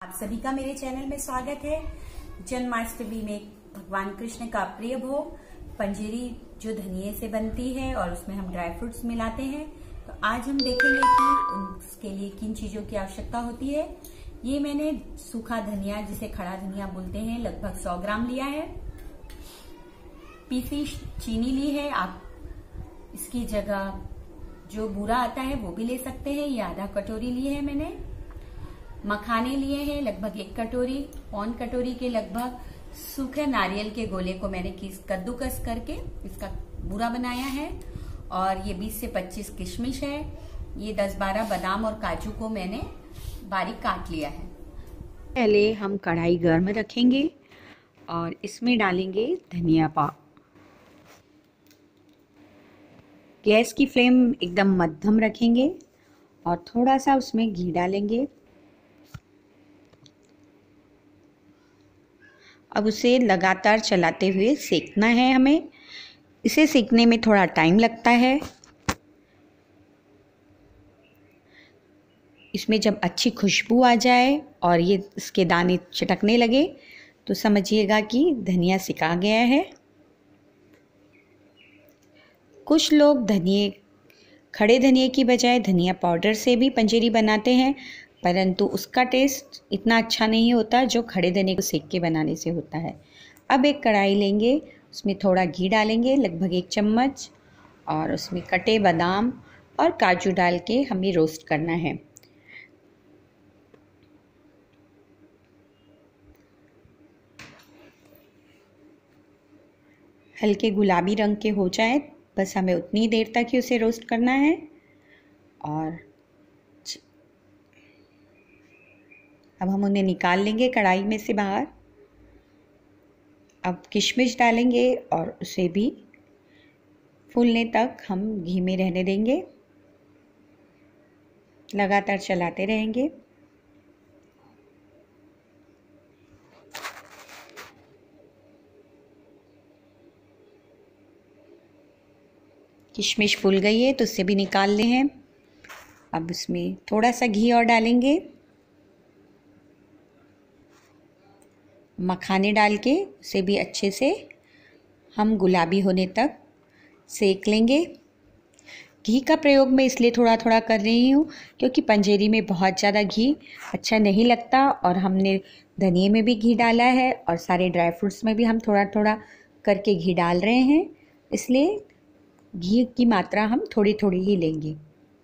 आप सभी का मेरे चैनल में स्वागत है। जन्माष्टमी में भगवान कृष्ण का प्रिय भोग पंजेरी जो धनिये से बनती है और उसमें हम ड्राई फ्रूट्स मिलाते हैं। तो आज हम देखेंगे कि उसके लिए किन चीजों की आवश्यकता होती है। ये मैंने सूखा धनिया जिसे खड़ा धनिया बोलते हैं लगभग 100 ग्राम लिया है। पीसी चीनी ली है, आप इसकी जगह जो बूरा आता है वो भी ले सकते हैं। ये आधा कटोरी ली है मैंने। मखाने लिए हैं लगभग 1 कटोरी। पौन कटोरी के लगभग सूखे नारियल के गोले को मैंने कद्दूकस करके इसका बूरा बनाया है। और ये 20 से 25 किशमिश है। ये 10-12 बादाम और काजू को मैंने बारीक काट लिया है। पहले हम कढ़ाई गर्म रखेंगे और इसमें डालेंगे धनिया पाउडर। गैस की फ्लेम एकदम मध्यम रखेंगे और थोड़ा सा उसमें घी डालेंगे। अब उसे लगातार चलाते हुए सेकना है हमें। इसे सेकने में थोड़ा टाइम लगता है। इसमें जब अच्छी खुशबू आ जाए और ये इसके दाने चटकने लगे तो समझिएगा कि धनिया सिका गया है। कुछ लोग खड़े धनिए की बजाय धनिया पाउडर से भी पंजेरी बनाते हैं, परंतु उसका टेस्ट इतना अच्छा नहीं होता जो खड़े धनिए को सेक के बनाने से होता है। अब एक कढ़ाई लेंगे, उसमें थोड़ा घी डालेंगे लगभग 1 चम्मच और उसमें कटे बादाम और काजू डाल के हमें रोस्ट करना है। हल्के गुलाबी रंग के हो जाए बस हमें उतनी देर तक ही उसे रोस्ट करना है। और अब हम उन्हें निकाल लेंगे कढ़ाई में से बाहर। अब किशमिश डालेंगे और उसे भी फूलने तक हम घी में रहने देंगे। लगातार चलाते रहेंगे। किशमिश फूल गई है तो उसे भी निकाल ले हैं। अब इसमें थोड़ा सा घी और डालेंगे। मखाने डाल के उसे भी अच्छे से हम गुलाबी होने तक सेक लेंगे। घी का प्रयोग मैं इसलिए थोड़ा थोड़ा कर रही हूँ क्योंकि पंजेरी में बहुत ज़्यादा घी अच्छा नहीं लगता और हमने धनिये में भी घी डाला है और सारे ड्राई फ्रूट्स में भी हम थोड़ा थोड़ा करके घी डाल रहे हैं, इसलिए घी की मात्रा हम थोड़ी थोड़ी ही लेंगे।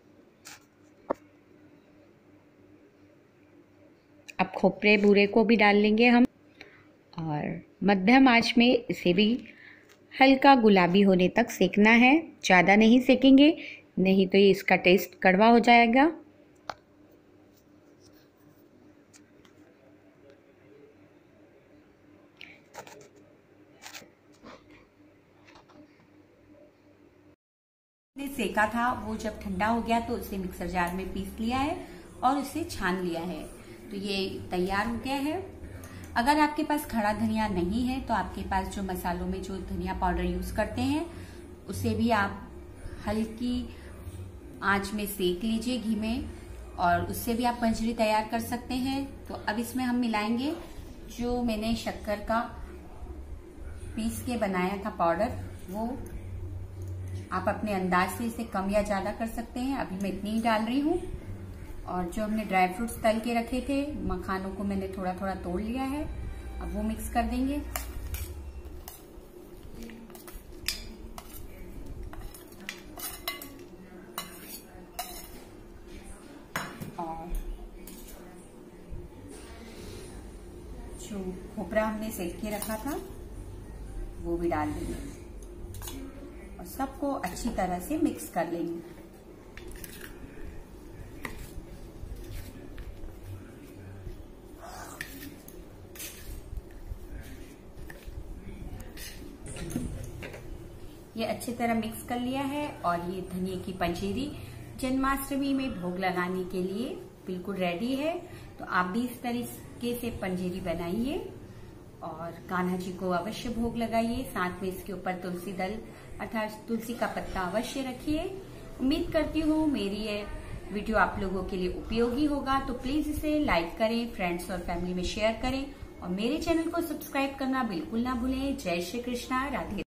अब खोपरे बूरे को भी डाल लेंगे हम और मध्यम आंच में इसे भी हल्का गुलाबी होने तक सेकना है। ज़्यादा नहीं सेकेंगे, नहीं तो ये इसका टेस्ट कड़वा हो जाएगा। ने सेका था वो जब ठंडा हो गया तो उसे मिक्सर जार में पीस लिया है और उसे छान लिया है। तो ये तैयार हो गया है। अगर आपके पास खड़ा धनिया नहीं है तो आपके पास जो मसालों में जो धनिया पाउडर यूज करते हैं उसे भी आप हल्की आंच में सेक लीजिए घी में और उससे भी आप पंजेरी तैयार कर सकते हैं। तो अब इसमें हम मिलाएंगे जो मैंने शक्कर का पीस के बनाया था पाउडर, वो आप अपने अंदाज से इसे कम या ज्यादा कर सकते हैं। अभी मैं इतनी ही डाल रही हूँ। और जो हमने ड्राई फ्रूट्स तल के रखे थे, मखानों को मैंने थोड़ा थोड़ा तोड़ लिया है, अब वो मिक्स कर देंगे। और जो खोपरा हमने सेक के रखा था वो भी डाल देंगे और सबको अच्छी तरह से मिक्स कर लेंगे। ये अच्छी तरह मिक्स कर लिया है और ये धनिये की पंजेरी जन्माष्टमी में भोग लगाने के लिए बिल्कुल रेडी है। तो आप भी इस तरीके से पंजेरी बनाइए और कान्हा जी को अवश्य भोग लगाइए। साथ में इसके ऊपर तुलसी दल अर्थात तुलसी का पत्ता अवश्य रखिए। उम्मीद करती हूँ मेरी ये वीडियो आप लोगों के लिए उपयोगी होगा तो प्लीज इसे लाइक करें, फ्रेंड्स और फैमिली में शेयर करें और मेरे चैनल को सब्सक्राइब करना बिल्कुल ना भूलें। जय श्री कृष्णा, राधे।